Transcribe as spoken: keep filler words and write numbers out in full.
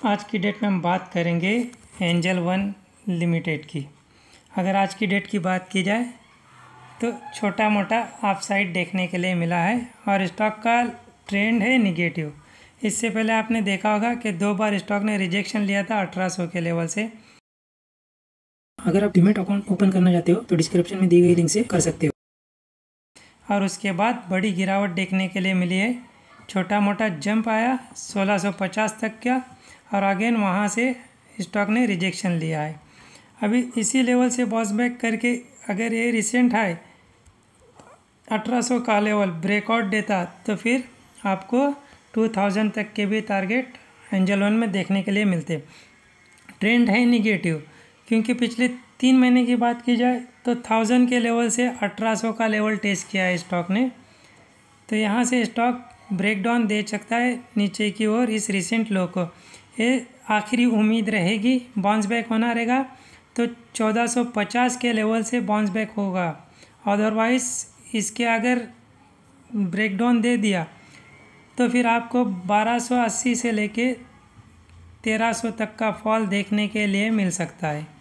आज की डेट में हम बात करेंगे एंजल वन लिमिटेड की। अगर आज की डेट की बात की जाए तो छोटा मोटा अपसाइड देखने के लिए मिला है और स्टॉक का ट्रेंड है निगेटिव। इससे पहले आपने देखा होगा कि दो बार स्टॉक ने रिजेक्शन लिया था अठारह सौ के लेवल से। अगर आप डीमैट अकाउंट ओपन करना चाहते हो तो डिस्क्रिप्शन में दी गई लिंक से कर सकते हो। और उसके बाद बड़ी गिरावट देखने के लिए मिली है। छोटा मोटा जंप आया सोलह सौ पचास तक का और अगेन वहाँ से स्टॉक ने रिजेक्शन लिया है। अभी इसी लेवल से बॉस बैक करके अगर ये रिसेंट हाई अठारह सौ का लेवल ब्रेकआउट देता तो फिर आपको दो हज़ार तक के भी टारगेट एंजल वन में देखने के लिए मिलते। ट्रेंड है निगेटिव क्योंकि पिछले तीन महीने की बात की जाए तो थाउजेंड के लेवल से अठारह सौ का लेवल टेस्ट किया है स्टॉक ने। तो यहाँ से स्टॉक ब्रेकडाउन दे सकता है नीचे की ओर इस रिसेंट लो को। ये आखिरी उम्मीद रहेगी, बाउंस बैक होना रहेगा तो चौदह सौ पचास के लेवल से बाउंस बैक होगा। अदरवाइज़ इसके अगर ब्रेकडाउन दे दिया तो फिर आपको बारह सौ अस्सी से लेके तेरह सौ तक का फॉल देखने के लिए मिल सकता है।